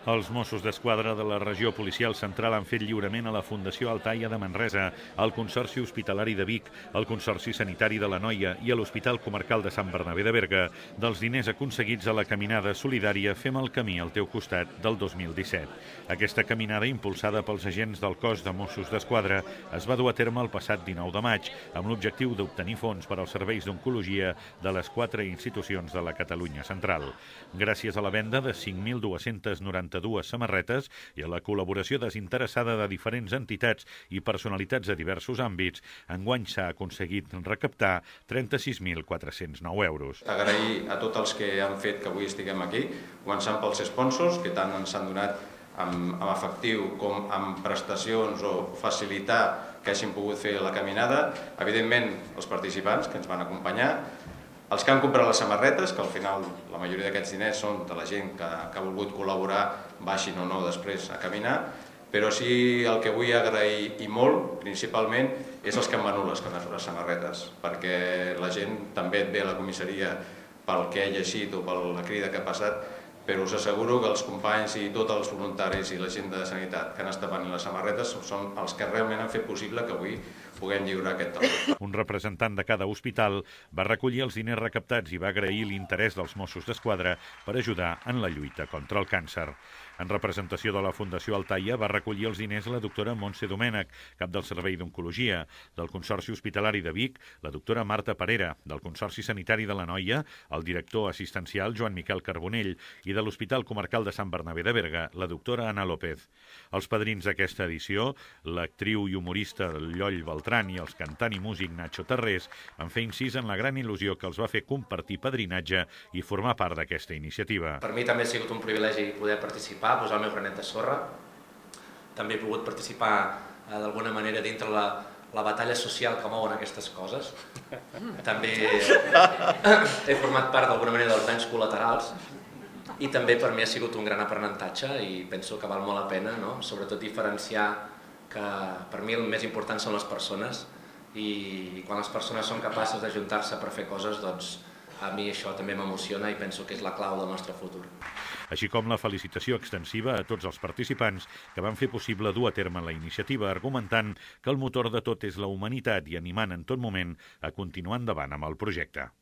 Els Mossos d'Esquadra de la regió policial central han fet lliurament a la Fundació Altaia de Manresa, al Consorci Hospitalari de Vic, al Consorci Sanitari de l'Anoia i a l'Hospital Comarcal de Sant Bernabé de Berga dels diners aconseguits a la caminada solidària Fem el camí al teu costat del 2017. Aquesta caminada, impulsada pels agents del cos de Mossos d'Esquadra, es va dur a terme el passat 19 de maig, amb l'objectiu d'obtenir fons per als serveis d'oncologia de les 4 institucions de la Catalunya central. Gràcies a la venda de 5.292 samarretes i a la col·laboració desinteressada de diferents entitats i personalitats de diversos àmbits, enguany s'ha aconseguit recaptar 36.409 euros. Agrair a tots els que han fet que avui estiguem aquí, començant pels sponsors, que tant ens han donat amb efectiu com amb prestacions o facilitar que hagin pogut fer la caminada. Evidentment, els participants que ens van acompanyar, els que han comprat les samarretes, que al final la majoria d'aquests diners són de la gent que ha volgut col·laborar, baixin o no després a caminar, però sí el que vull agrair i molt, principalment, és els que han venut les samarretes, perquè la gent també et ve a la comissaria pel que ha llegit o per la crida que ha passat, però us asseguro que els companys i tots els voluntaris i la gent de sanitat que han estat venint les samarretes són els que realment han fet possible que avui puguem lliurar aquest tauler. Un representant de cada hospital va recollir els diners recaptats i va agrair l'interès dels Mossos d'Esquadra per ajudar en la lluita contra el càncer. En representació de la Fundació Altaia va recollir els diners la doctora Montse Domènech, cap del Servei d'Oncologia, del Consorci Hospitalari de Vic, la doctora Marta Parera, del Consorci Sanitari de l'Anoia, el director assistencial Joan Miquel Carbonell i de l'Hospital Comarcal de Sant Bernabé de Berga, la doctora Ana López. Els padrins d'aquesta edició, l'actriu i humorista Lloll Beltrán i els cantant i músic Nacho Tarrés, van fer incís en la gran il·lusió que els va fer compartir padrinatge i formar part d'aquesta iniciativa. Per mi també ha sigut un privilegi poder participar, posar el meu granet de sorra. També he pogut participar d'alguna manera dintre la batalla social que mouen aquestes coses. També he format part d'alguna manera dels danys col·laterals i també per mi ha sigut un gran aprenentatge i penso que val molt la pena, no? Sobretot diferenciar que per mi el més important són les persones i quan les persones són capaces d'ajuntar-se per fer coses, doncs a mi això també m'emociona i penso que és la clau del nostre futur. Així com la felicitació extensiva a tots els participants que van fer possible dur a terme la iniciativa, argumentant que el motor de tot és la humanitat i animant en tot moment a continuar endavant amb el projecte.